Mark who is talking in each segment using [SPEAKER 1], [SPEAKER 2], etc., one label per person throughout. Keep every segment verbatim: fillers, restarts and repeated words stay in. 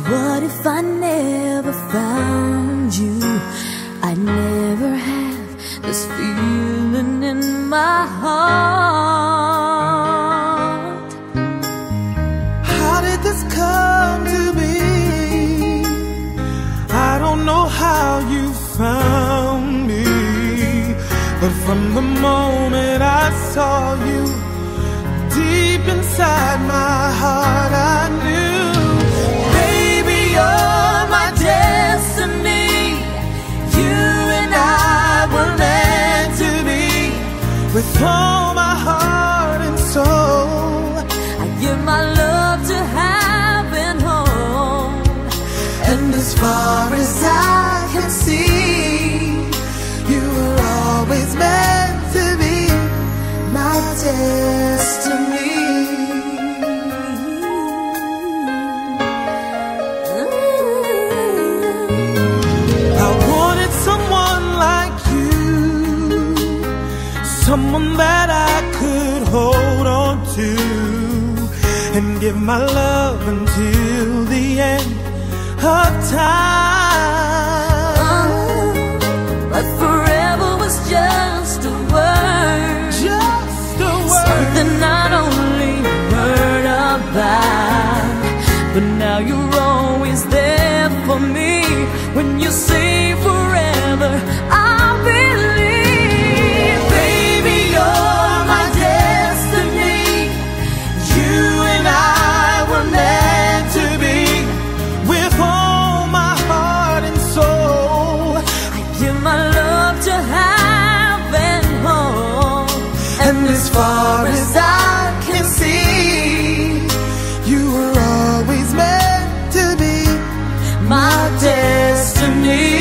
[SPEAKER 1] what if I never found you? I'd never have this feeling in my heart.
[SPEAKER 2] How did this come to be? I don't know how you found me, but from the moment I saw you, deep inside my heart I knew, baby, you're my destiny. You and I were meant to be. With all my heart and soul,
[SPEAKER 1] I give my love to heaven home.
[SPEAKER 2] and as far as I can see, you were always meant to be my destiny. I wanted someone like you, someone that I could hold on to and give my love until the end of time.
[SPEAKER 1] Oh, but forever was just a word,
[SPEAKER 2] Just a word,
[SPEAKER 1] something not only heard about, but now you're always there for me. When you say forever, I believe, baby, you're my destiny. You and I were meant to be.
[SPEAKER 2] with all my heart and soul,
[SPEAKER 1] I give my love to heaven home.
[SPEAKER 2] and as far as I can see, you were always meant to be
[SPEAKER 1] my destiny.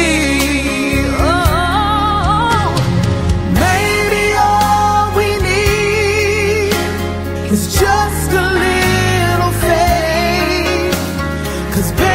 [SPEAKER 1] Oh,
[SPEAKER 2] maybe all we need is just a little faith, 'cause baby,